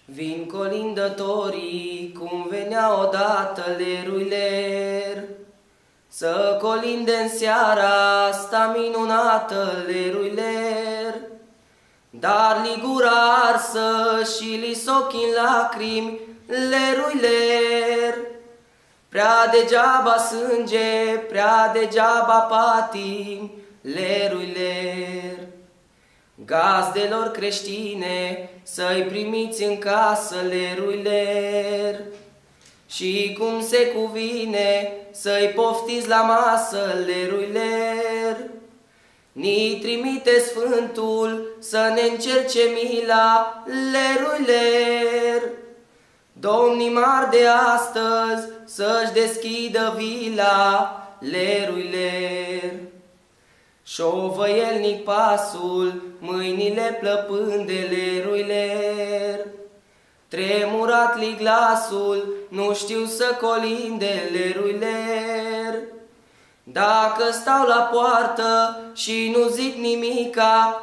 Vin colindătorii cum venea odată leruiler, să colinde-n seara asta minunată leruiler. Dar li gura arsă și li s-ochi în lacrimi leruiler. Prea degeaba sânge, prea degeaba patim leruiler. Gazdelor creștine să-i primiți în casă leruiler, și cum se cuvine să-i poftiți la masă leruiler. Ni trimite Sfântul să ne încerce mila leruiler. Domnii mari de astăzi să-și deschidă vila leruiler. Șovăielnic pasul, mâinile plăpânde leruiler. Tremurat-li glasul, nu știu să colinde leruiler. Dacă stau la poartă și nu zic nimica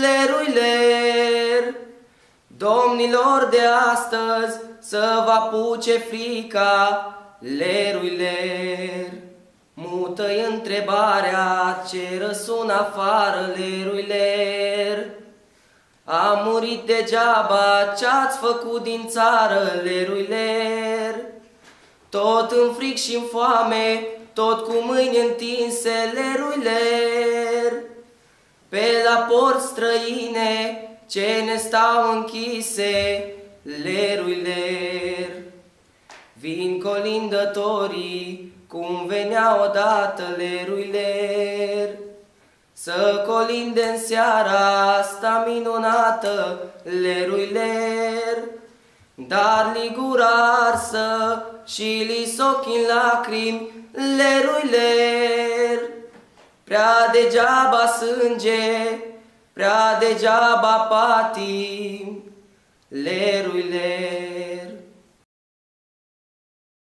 leruiler, domnilor de astăzi să vă apuce frica leruiler. Mută-i întrebarea ce răsună afară leruiler. A murit degeaba ce-ați făcut din țară leruiler. Tot în fric și în foame, tot cu mâini întinse leruiler. Pe la porți străine ce ne stau închise leruiler. Vin colindătorii cum venea odată leruiler, să colinde-n seara asta minunată leruiler. Dar li gura arsă și li s-ochi în lacrimi leruiler. Prea degeaba sânge, prea degeaba patim leruiler.